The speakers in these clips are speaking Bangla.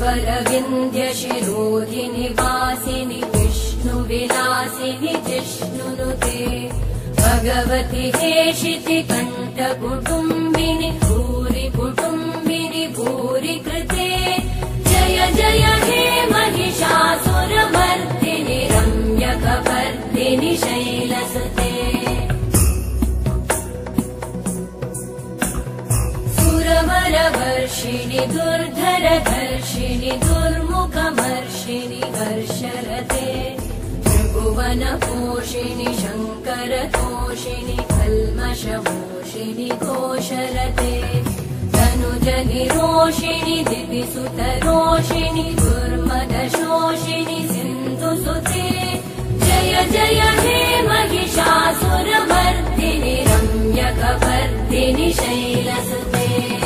श्रीवरविन्द्यशिरोधिनि वासिनि विष्णुविलासिनि जिष्णुनुते भगवति हेशिति कण्ठकुटुम्बिनि भूरि कुटुम्बिनि भूरि कृते जय जय हे महिषासुरमर्दिनि रम्यकपर्दिनि शैलसुते सुरवरवर्षिणि दुर्धरधर्षिणि दुर्मुखमर्षिणि हर्षरते त्रिभुवनपोषिणि शङ्करतोषिणि कल्मषमोषिणि घोषरते तनुजनिरोषिणि दिविसुतरोषिणि दुर्मदशोषिणि सिन्धुसुते जय जय हे महिषासुरमर्दिनि रम्यकपर्दिनि शैलसुते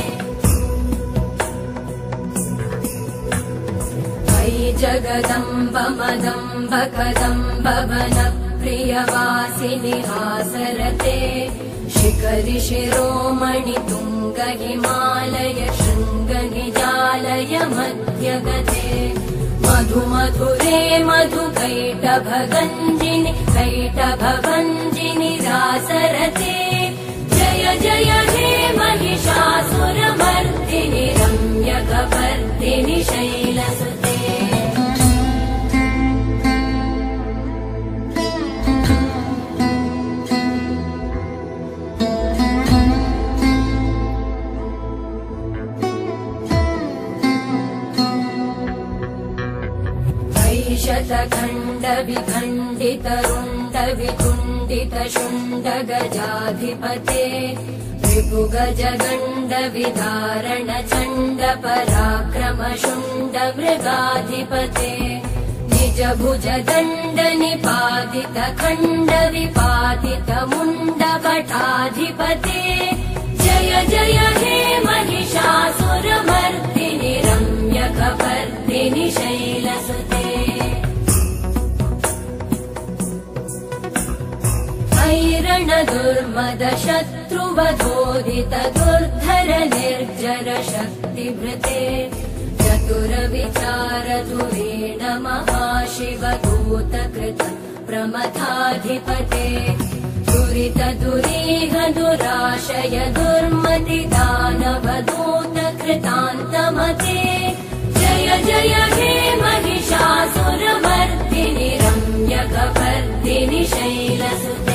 अयि जगदम्ब मदम्ब कदम्ब वनप्रियवासिनि हासरते शिखरि शिरोमणि तुङ्ग हिमालय शृङ्ग निजालय मध्यगते मधुमधुरे मधुकैटभगञ्जिनि कैटभभञ्जिनि रासरते जय जय हे महिषासुरमर्दिनि रम्यकपर्दिनि शैलसुते शतखण्ड विखण्डित रुण्ड वितुण्डित शुण्ड गजाधिपते रिपुगज गण्ड विदारण चण्ड पराक्रम शुण्ड मृगाधिपते निज भुज दण्ड निपातित खण्ड विपातित मुण्ड भटाधिपते जय जय हे महिषासुरमर्दिनि रम्यकपर्दिनि शैलसुते ऐरण दुर्मद शत्रुवधोदित दुर्धर निर्जर शक्तिभृते चतुर विचार धुरेण महाशिव दूत कृत प्रमथाधिपते दुरित दुरीह दुराशय दुर्मति दानव दूत कृतान्तमते जय जय हे महिषासुरमर्दिनि रम्यकपर्दिनि शैलसुते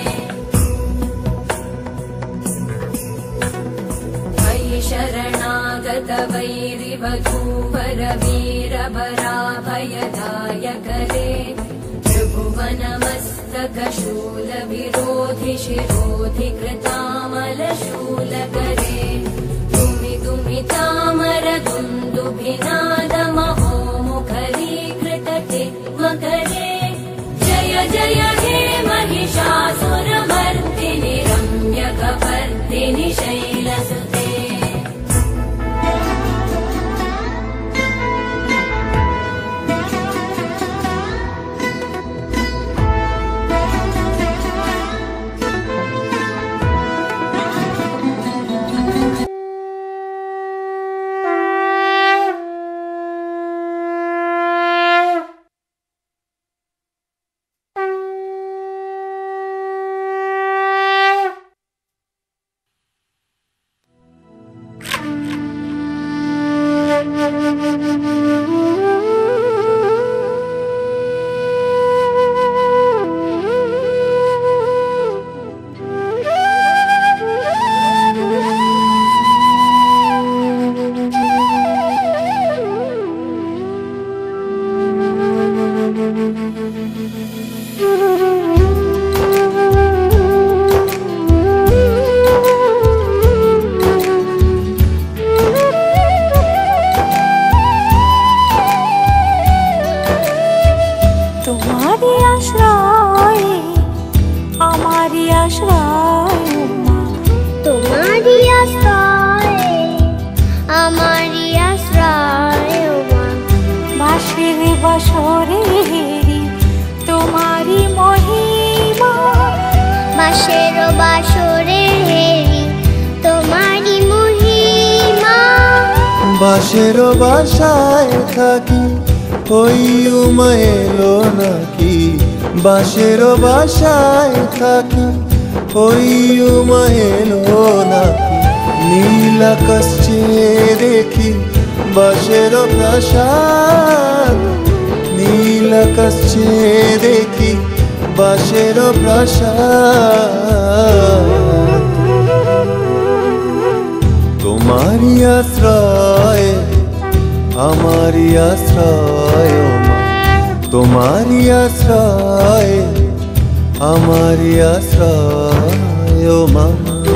शरणागत वैरिवधूवर वीरभराभयदायकरे त्रिभुवनमस्तक शूल विरोधि शिरोधि कृतामल शूलकरे दुमि दुमि तामर दुन्दुभिनाद महोमुखरीकृत टिग्मकरे जय जय हे महिषासुरमर्दिनि रम्यकपर्दिनि शैलसुते বাঁশের বাসায় থাকি ওই উমা এলো নাকি বাঁশের বাসায় থাকি ওই উমা এলো নাকি নীল আকাশ চেয়ে দেখি বাঁশের প্রাসাদ নীল আকাশ চেয়ে দেখি বাঁশের প্রাসাদ তোমারি আশ্রয় আমারি আশ্রয় ও মা তোমারি আশ্রয় আমারি আশ্রয় ও মা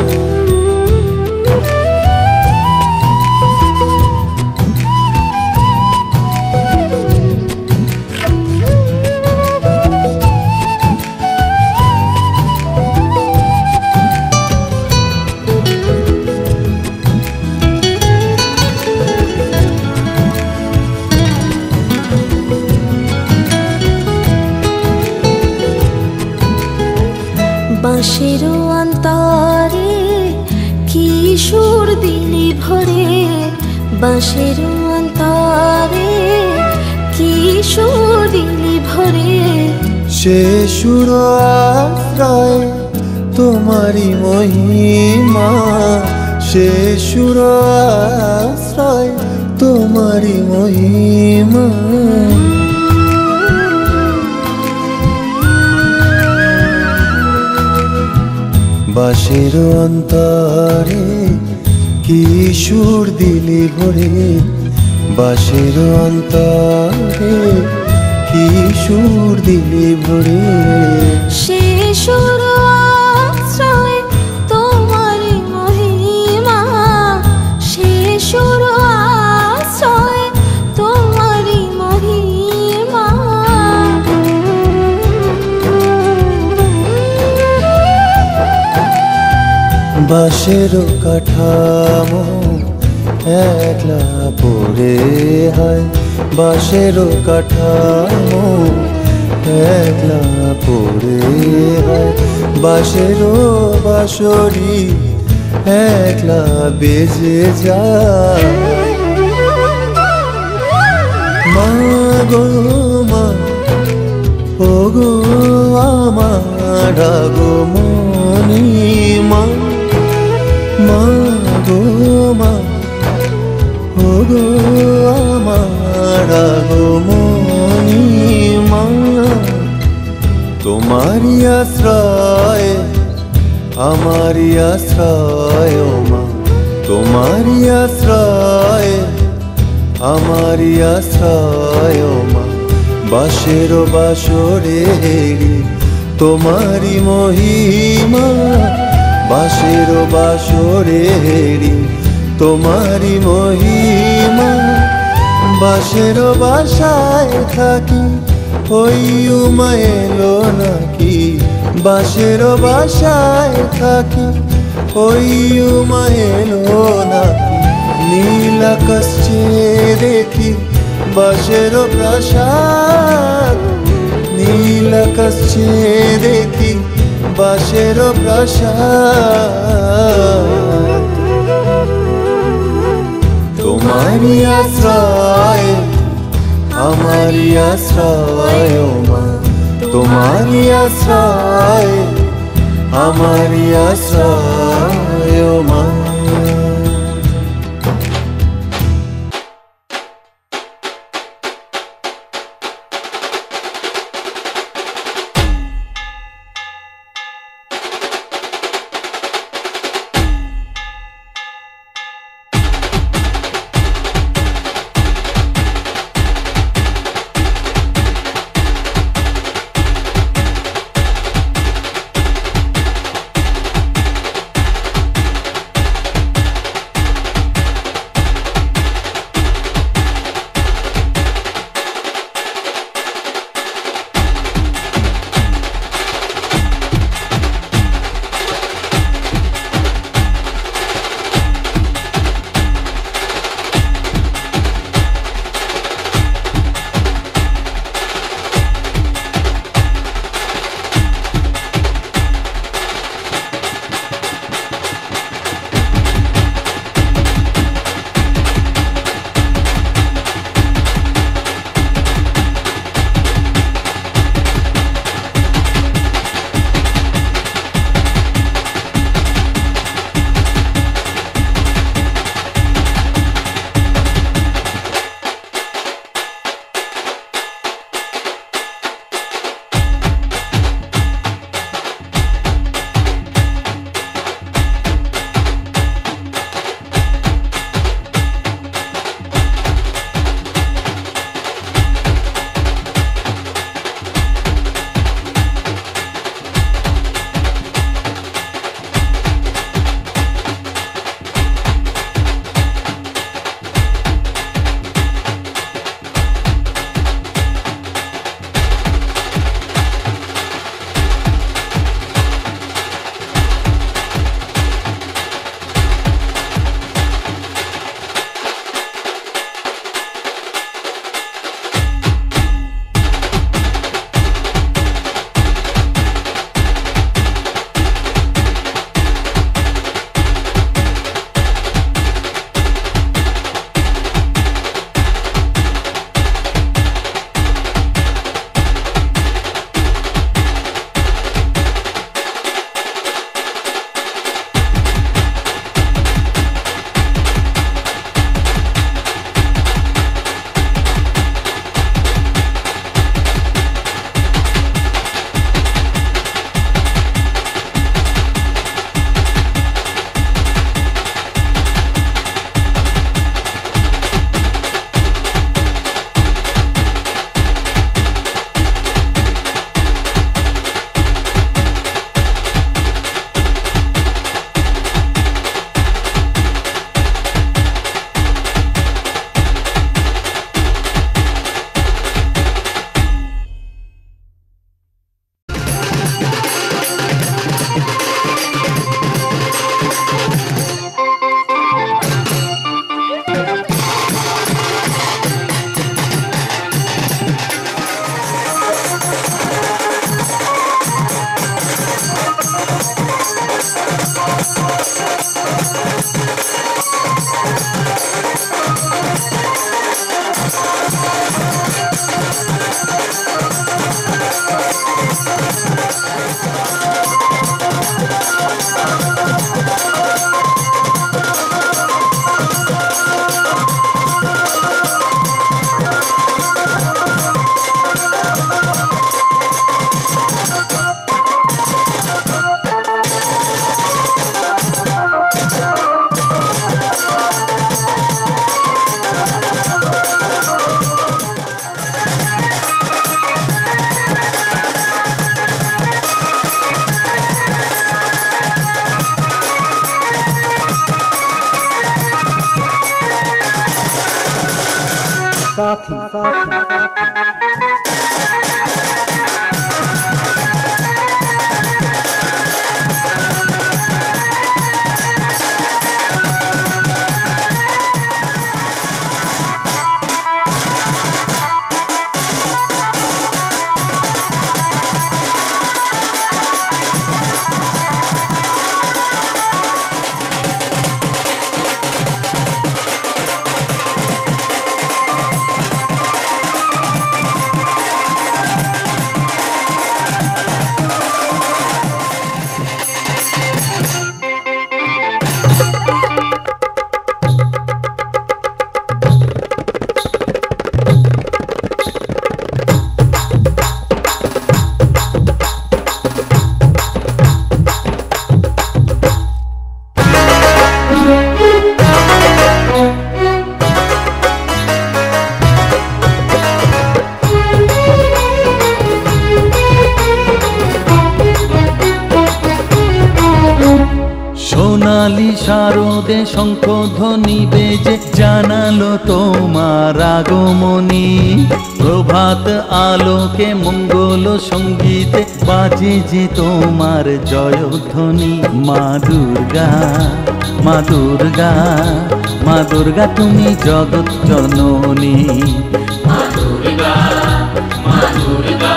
বাঁশের অন্তরে কি সুর দিলি ভরে বাঁশের অন্তরে কি সুর দিলি ভরে সে সুর আশ্রয় তোমারি মহিমা সে সুর আশ্রয় তোমারি মহিমা বাঁশের অন্তরে কি সুর দিলি ভরে বাঁশের অন্তরে কি সুর দিলি ভরে সে সুর আশ্রয় তোমারি মহিমা সে সুর আশ্রয় তোমারি মহিমা বাঁশের কাঠামো একলা পড়ে হয় বাঁশের কাঠামো একলা পড়ে হয় বাঁশের বাঁশরি একলা বেজে যায় মা গো মা ও গো আমার গো মনি মা মা গো মা ও গো আমার গো মনি মা তোমারি আশ্রয় আমারি আশ্রয় ও মা তোমারি আশ্রয় আমারি আশ্রয় ও মা বাঁশের বাঁশরে তোমারি মহিমা বাঁশের বাঁশরে তোমারি মহিমা বাঁশের বাসায় থাকি ওই উমা এলো নাকি বাঁশের বাসায় থাকি ওই উমা এলো নাকি নীল আকাশ চেয়ে দেখি বাঁশের প্রাসাদ নীল আকাশ চেয়ে দেখি বাঁশের প্রাসাদ তোমারি আশ্রয় আমারি আশ্রয় ও মা তোমারি আশ্রয় আমারি আশ্রয় ও মা সোনালি শারদে শঙ্খধ্বনি বেজে জানালো তোমার আগমনী। প্রভাত আলোকে মঙ্গল সঙ্গীতে বাজে যে তোমার জয়ধ্বনি। মা দুর্গা, মা দুর্গা, মা দুর্গা তুমি জগৎ জননী। মা দুর্গা, মা দুর্গা,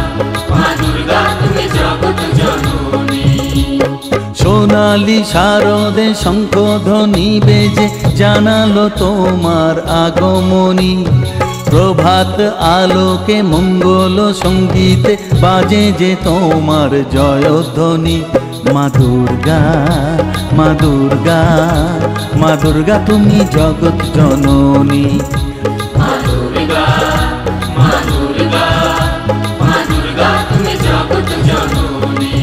মা দুর্গা তুমি জগৎ জননী। সোনালি শারদে শঙ্খধ্বনি বেজে জানালো তোমার আগমনী। প্রভাত আলোকে মঙ্গল সঙ্গীতে বাজে যে তোমার জয়ধ্বনি। মা দুর্গা, মা দুর্গা, মা দুর্গা তুমি জগৎ জননী। মা দুর্গা, মা দুর্গা, মা দুর্গা তুমি জগৎ জননী।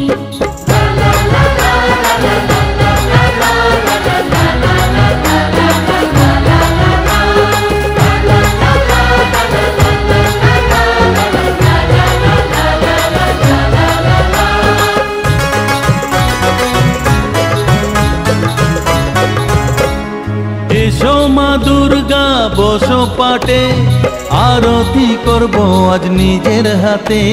এসো মা দুর্গা বসো পাটে, আরতি করব আজ নিজের হাতে।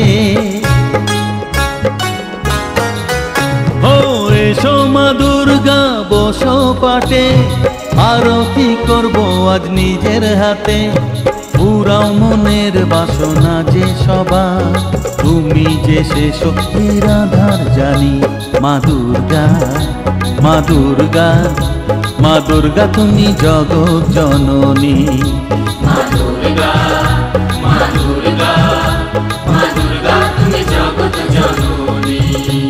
ও এসো মা দুর্গা বসো পাটে, আরতি করব আজ নিজের হাতে। পুরাও মনের বাসনা যে সবার, তুমি যে সে শক্তির আধার জানি। মা দুর্গা, মা দুর্গা, মা দুর্গা তুমি জগৎ জননী। মা দুর্গা, মা দুর্গা, মা দুর্গা তুমি জগৎ জননী।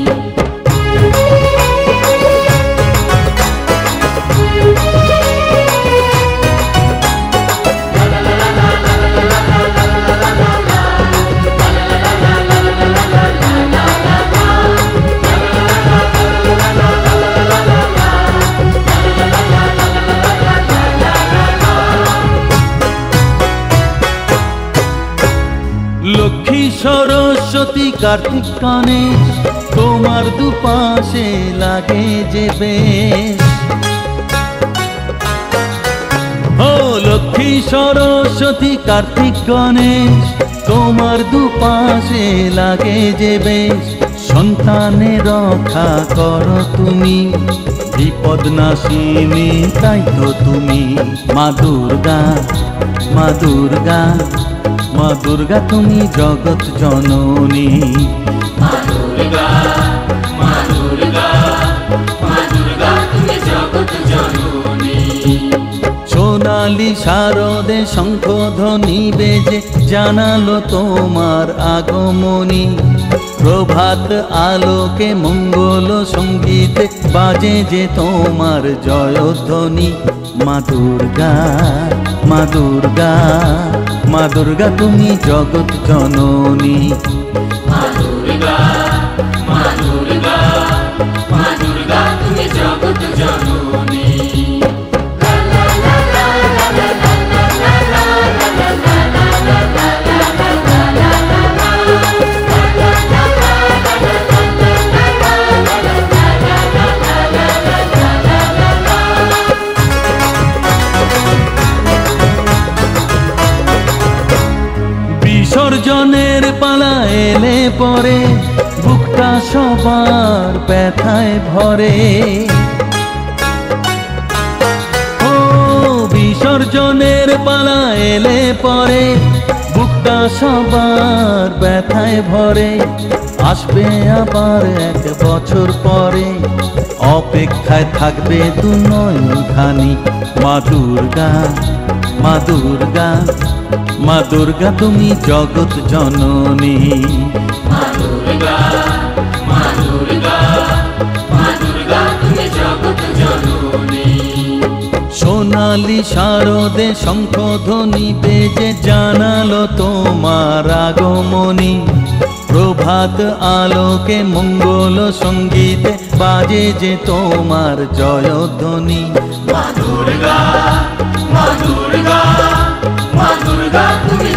লক্ষ্মী সরস্বতী কার্তিক গণেশ, তোমার দুপাশে লাগে যে বেশ। ও লক্ষ্মী সরস্বতী কার্তিক গণেশ, তোমার দুপাশে লাগে যে বেশ। সন্তানের রক্ষা করো তুমি, বিপদ নাশিনী তাই তো তুমি। মা দুর্গা, মা দুর্গা, মা দুর্গা তুমি জগৎ জননী। মা দুর্গা, মা দুর্গা, মা দুর্গা তুমি জগৎ জননী। সোনালি সোনালি শারদে শঙ্খধ্বনি বেজে জানালো তোমার আগমনী। প্রভাত আলোকে মঙ্গল সঙ্গীতে বাজে যে তোমার জয়ধ্বনি। মা দুর্গা, মা দুর্গা, মা দুর্গা তুমি জগৎ জননী। মা দুর্গা, মা দুর্গা, মা দুর্গা তুমি জগৎ জননী। বিসর্জনের পালা এলে পরে বুকটা সবার ব্যথায় ভরে। ও বিসর্জনের পালা এলে পরে বুকটা সবার ব্যথায় ভরে। আসবে আবার এক বছর পরে, অপেক্ষায় থাকবে দু নয়নখানি। মা দুর্গা, মা দুর্গা, মা দুর্গা তুমি জগৎ জননী। মা দুর্গা, মা দুর্গা, মা দুর্গা তুমি জগৎ জননী। সোনালি শারদে শঙ্খধ্বনি বেজে জানালো তোমার আগমনী। প্রভাত আলোকে মঙ্গল সঙ্গীতে বাজে যে তোমার জয়ধ্বনি। মা দুর্গা, মা দুর্গা, মা দুর্গা তুমি